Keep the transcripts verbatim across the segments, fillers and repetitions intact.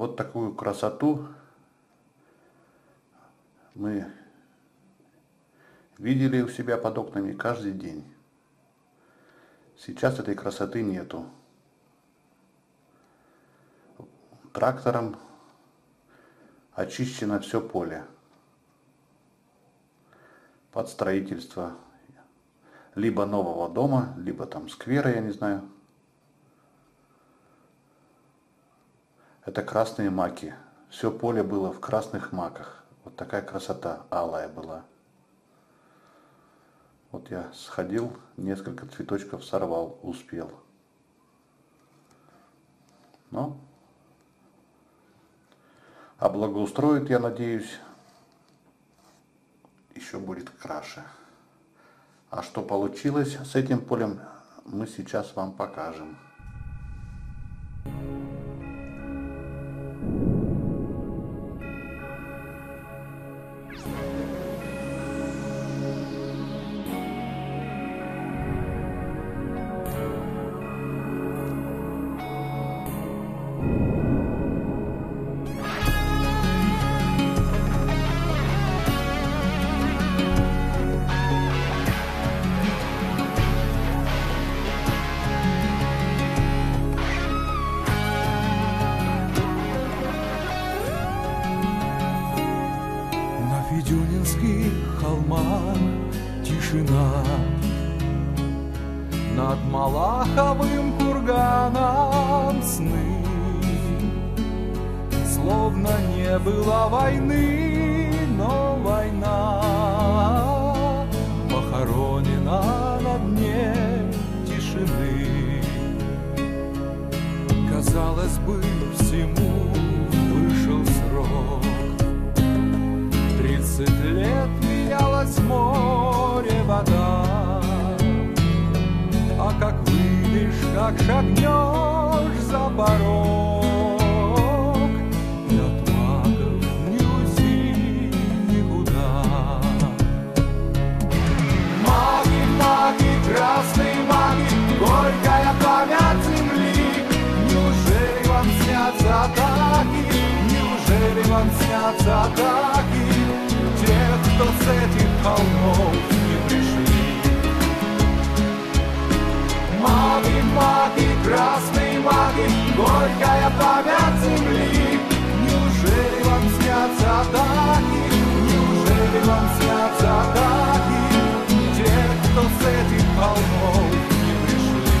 Вот такую красоту мы видели у себя под окнами каждый день. Сейчас этой красоты нету. Трактором очищено все поле под строительство либо нового дома, либо там сквера, я не знаю. Это красные маки. Все поле было в красных маках. Вот такая красота алая была. Вот я сходил, несколько цветочков сорвал, успел. Но а благоустроит, я надеюсь, еще будет краше. А что получилось с этим полем, мы сейчас вам покажем. Федюнинских холмах тишина, над Малаховым курганом сны. Словно не было войны, но война похоронена на дне тишины. Казалось бы, всему вышел срок. Тридцать лет менялось море, вода, а как выйдешь, как шагнешь за порог, и от маков не уйти никуда. Маги, маги, красные маги, горькая память земли. Неужели вам снятся атаки? Неужели вам снятся атаки тех, кто с этих холмов не пришли? Маги, маги, красные маги, горькая память земли. Неужели вам снятся атаки? Неужели вам снятся атаки тех, кто с этих холмов не пришли?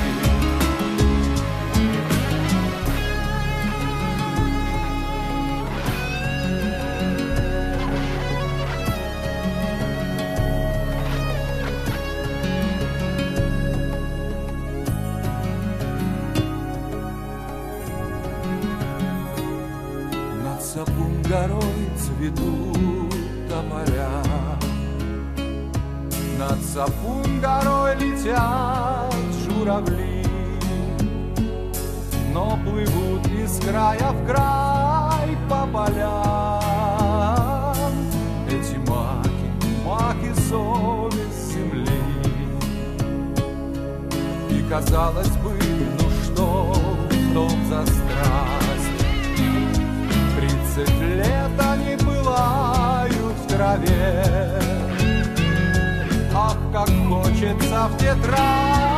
Сапун горой цветут тополя, над Сапун горой летят журавли, но плывут из края в край по полям эти маки, маки совесть земли. И казалось бы, ну что в том за страсть? Тридцать лет они пылают в траве. Ах, как хочется в тетрадь